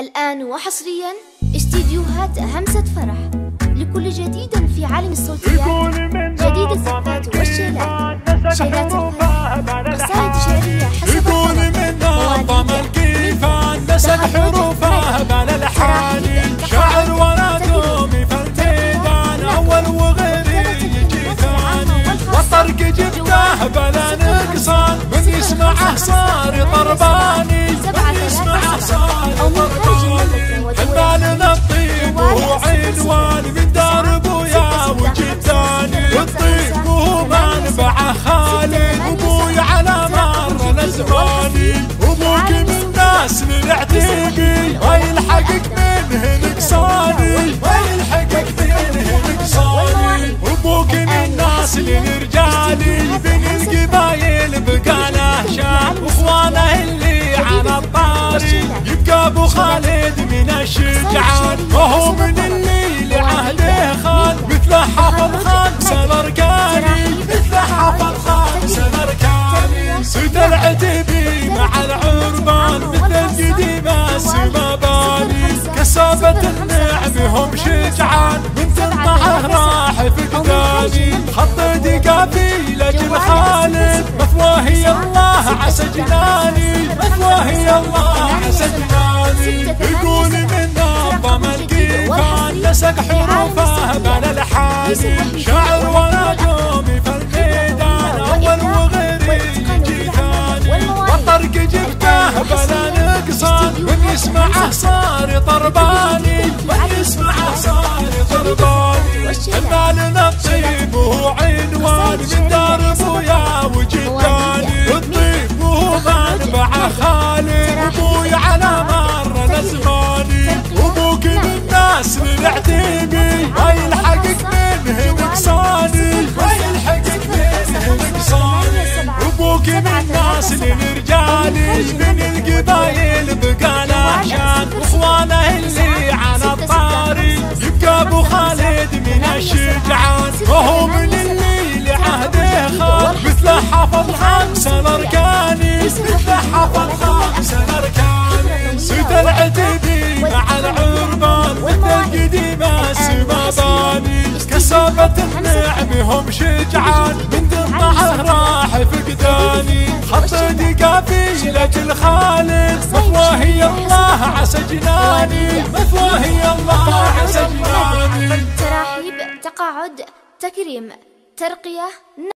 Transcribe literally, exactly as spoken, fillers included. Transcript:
الآن وحصريا استديوهات همسة فرح لكل جديد في عالم الصوتيات، جديد الزفات والشيلات، شيلات الفرح، قصائد شعرية حسب الطلب، الكيفان نسق حروفه بالالحان، شعر ولا دومي فالميدان اول وغيري يجي ثاني، والطرق جبته بلا نقصان، من يسمعه صار طرباني، من يسمعه صار طرباني، المال الطيب وهو عنوان من دار ابويا وجداني، الطيب وهو منبعه خالد ابوي على مر الازماني، ابوك من الناس للعتيبي ويلحقك منه نقصاني، ويلحقك منه نقصاني، ابوك من الناس للرجالي بين القبايل بقى له شان، واخوانه اللي على الطاري يبقى ابو خالد من الشجعان، وهو من اللي لعهده خان مثل حفظ خمس الاركاني، مثل حفظ خمس الاركاني، صيد العتيبي مع العربان مثل القديمه السماباني، كسابة النعم هم شجعان من تنطعه راح فقداني، خط دقافي لاجل خالد مثواهي الله عسى جناني، مثواهي الله عسى جناني، يقول من نظم الكيفان نسق حروفه بالالحان، شعر ولا دومي فالميدان اول وغيري يجي ثاني، والطرق جبته بلا نقصان، من يسمعه صار طرباني، من يسمعه صار طرباني، المال الطيب وهو عنوان من دار ابويا وجداني، الطيب وهو منبعه خالد ابوي على مر الازماني، ابوك من الناس للعتيبي ويلحقك منه نقصاني، ويلحقك منه نقصاني، ابوك من الناس للرجالي من القبايل بقى له شان، واخوانه اللي على الطاري يبقى ابو خالد من الشجعان، وهو من اللي لعهده خان مثل حفظ خمس الاركاني، مثل حفظ خمس الاركاني، صيد العتيبي مع العربان مثل القديمه السماباني، كسابة النعم هم شجعان من تنطعه راح فقداني، خط دقافي لاجل خالد مثواهي الله عسى جناني، مثواهي الله عسى جناني، تراحيب، تقاعد، تكريم، ترقية.